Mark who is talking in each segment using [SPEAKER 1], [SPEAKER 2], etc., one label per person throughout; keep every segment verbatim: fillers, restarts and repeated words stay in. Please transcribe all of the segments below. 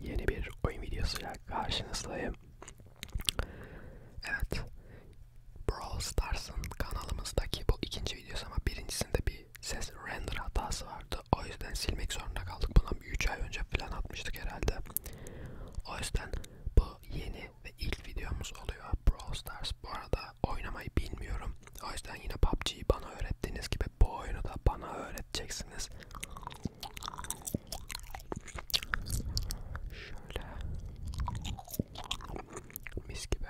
[SPEAKER 1] yeni bir oyun videosuyla karşınızdayım. Evet, Brawl Stars'ın kanalımızdaki bu ikinci videosu ama birincisinde bir ses render hatası vardı. O yüzden silmek zorunda kaldık. Bundan üç ay önce falan atmıştık herhalde. O yüzden bu yeni ve ilk videomuz oluyor. Brawl Stars. Bu arada oynamayı bilmiyorum. O yüzden yine P U B G'yi bana öğrettiğiniz gibi bu oyunu da bana öğreteceksiniz. Şöyle mis gibi.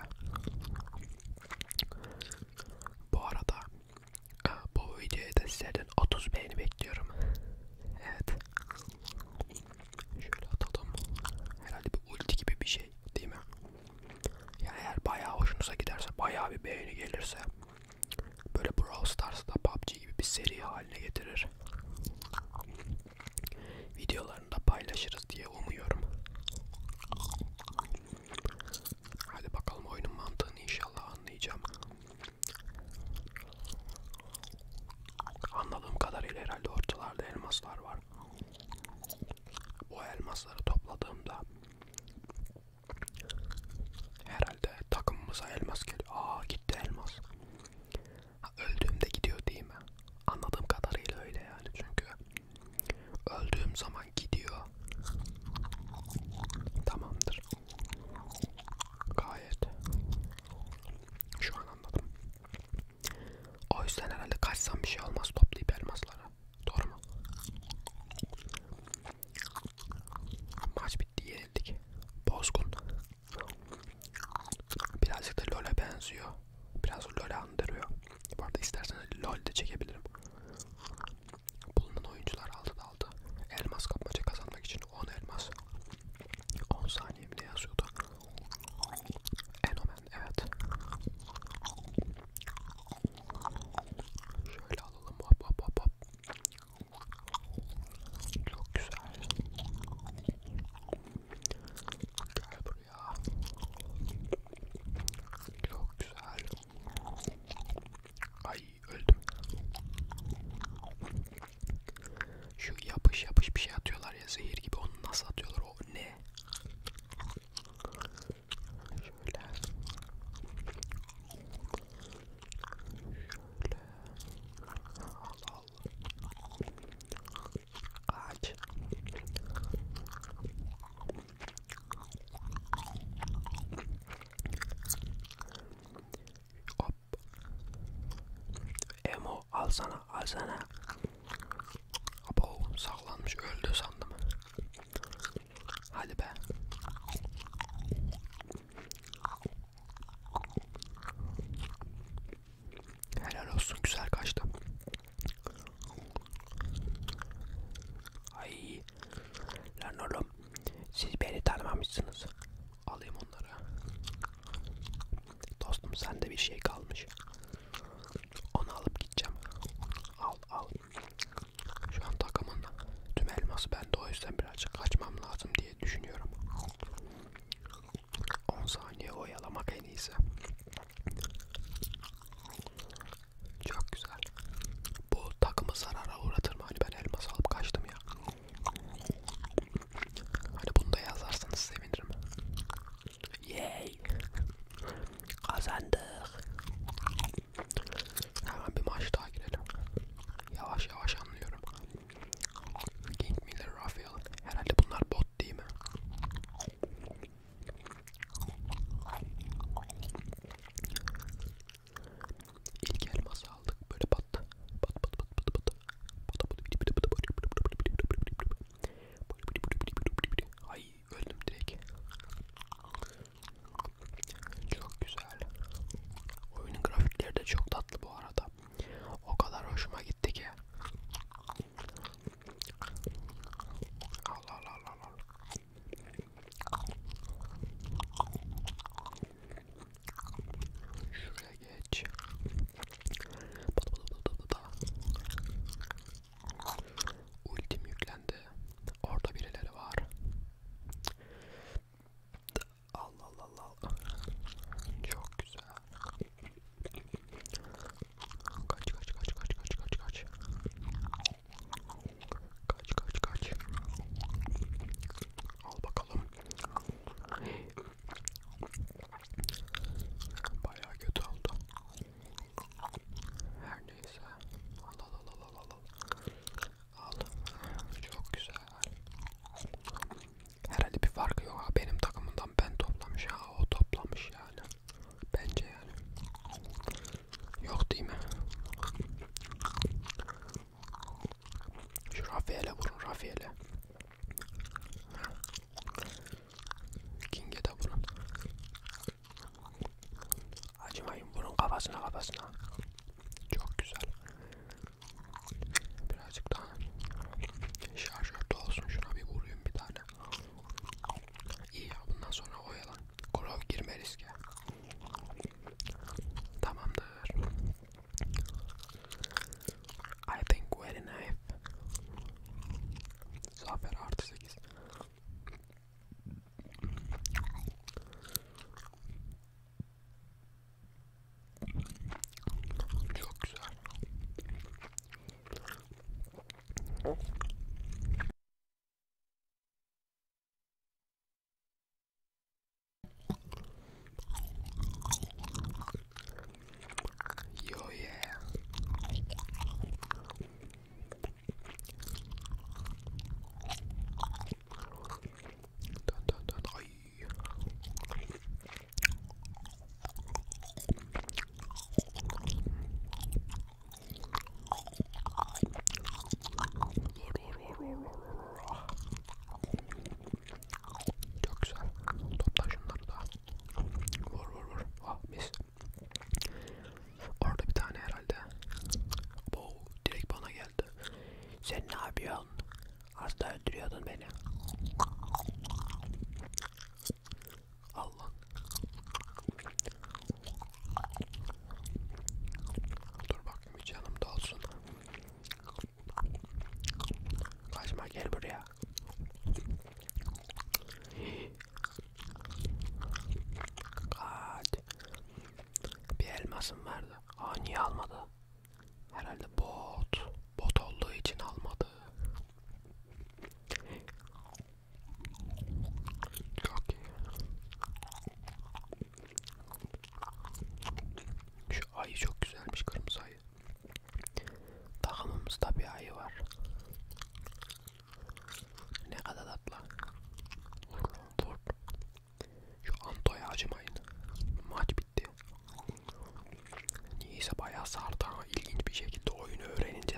[SPEAKER 1] Bu arada bu videoya da sizlerden otuz beğeni bekliyorum. Evet. Şöyle atalım. Herhalde bir ulti gibi bir şey değil mi? Yani eğer bayağı hoşunuza giderse, bayağı bir beğeni gelirse böyle Brawl Stars'da P U B G gibi bir seri haline getirir. Videolarını da paylaşırız diye umuyorum. Hadi bakalım, oyunun mantığını inşallah anlayacağım. Anladığım kadarıyla herhalde ortalarda elmaslar var. Bu elmasları topladığımda herhalde takımımıza elmas geliyor. Aa, gitti elmas. Ha, öldüğümde gidiyor değil mi? Anladığım kadarıyla öyle yani, çünkü öldüğüm zaman gidiyor. Tamamdır. Gayet. Şu an anladım. O yüzden herhalde kaçsam bir şey olmaz toplayıp elmasları. Doğru mu? Maç bitti, yenildik. Bozgun. Birazcık da LoL'e benziyor. Biraz LoL'e andırıyor. Bu arada isterseniz LoL de çekebilirim. Bulunan oyuncular aldı da aldı. Elmas kapmaca kazanmak için on elmas. on saniye mi ne yazıyordu? Enomen, evet. Şöyle alalım, hop hop hop hop. Çok güzel. Gel buraya. Çok güzel. Ay, öldüm. Şu yapış yapış bir şey atıyorlar ya, zehir gibi, onu nasıl atıyorlar, o ne? Şöyle. Şöyle. Al al. Aç. Hop. Emo alsana alsana. Abo, saklanmış, öldü sandım. Hadi be. Helal olsun, güzel kaçtı. Ay lan oğlum, siz beni tanımamışsınız. Alayım onları. Dostum, sende bir şey kalmış. Onu alıp gideceğim. Al al. Şu an takımın tüm elması bende, o yüzden birazcık kaçmam lazım diye düşünüyorum. on saniye oyalamak en iyisi. Çok güzel. Bu takımı zarara uğratır mı? Hani ben elmas alıp kaçtım ya. Hani bunu da yazarsanız sevinirim. Yay! Kazandık. Hemen bir maç daha girelim. Yavaş yavaş anlıyorum. King Miller, Rafael. Herhalde bunlar bot değil mi?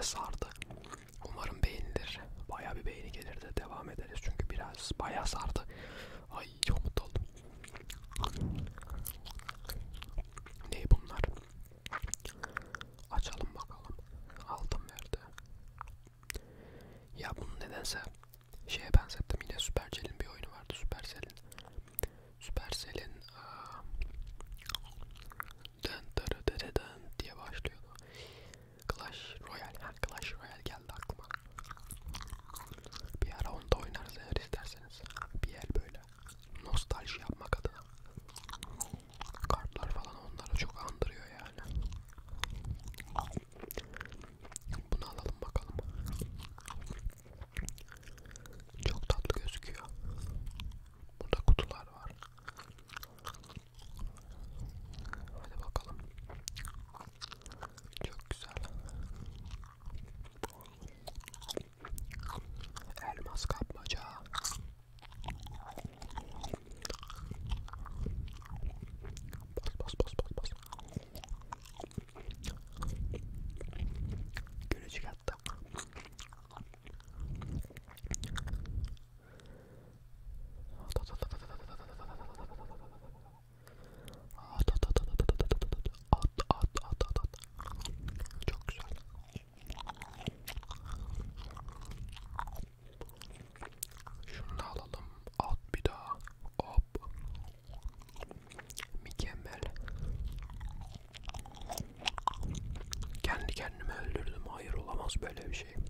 [SPEAKER 1] sardı. Umarım beğenilir. Bayağı bir beğeni gelir de devam ederiz çünkü biraz bayağı sardı. Ay çok mutlu oldum. Ne bunlar? Açalım bakalım. Aldım verdi. Ya bunu nedense şeye benzettim, yine Supercell'in bir oyunu vardı. Supercell'in Supercell'in dın dırı dırı dın diye başlıyordu. Clash Royale. Ha, Clash Royale geldi aklıma. Bir ara onu da oynarız eğer isterseniz. Bir el böyle nostalji yapmak adına. Kartlar falan onları çok andırıyor yani. Bunu alalım bakalım. Çok tatlı gözüküyor. Burada kutular var. Hadi bakalım. Çok güzel. Elmas kapmaca. Bas bas bas bas bas. Gülücük attı. At at at at at. Çok güzel. Şunu da alalım. At bir daha. Hop. Mükemmel. Kendi kendimi öldürdüm. Hayır, olamaz böyle bir şey.